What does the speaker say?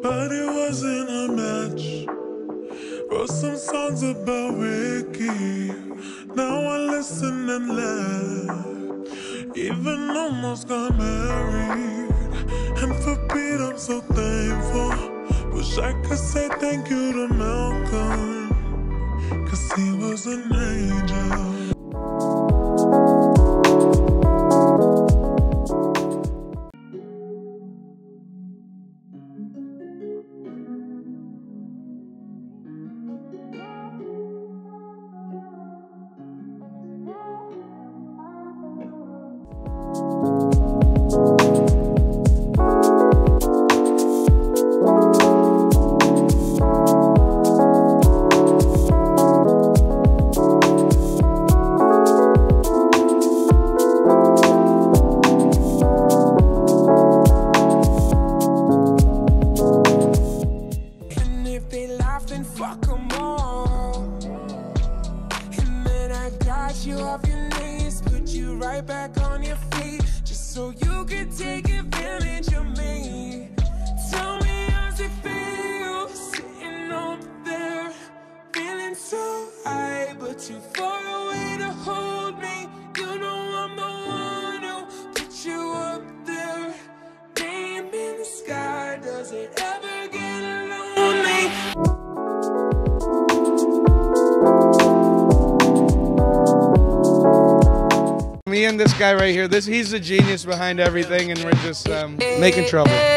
but it wasn't a match. Wrote some songs about Ricky. Now I listen and laugh. Even almost got married. And for Pete, I'm so thankful. Wish I could say thank you to Malcolm, 'cause he was an angel. You off your knees, put you right back on your feet, just so you could take advantage of me. Tell me how's it feel, sitting up there, feeling so high, but too far away to hold me. You know I'm the one who put you up there. Name in the sky, does it ever get lonely? Me and this guy right here, he's the genius behind everything, and we're just making trouble.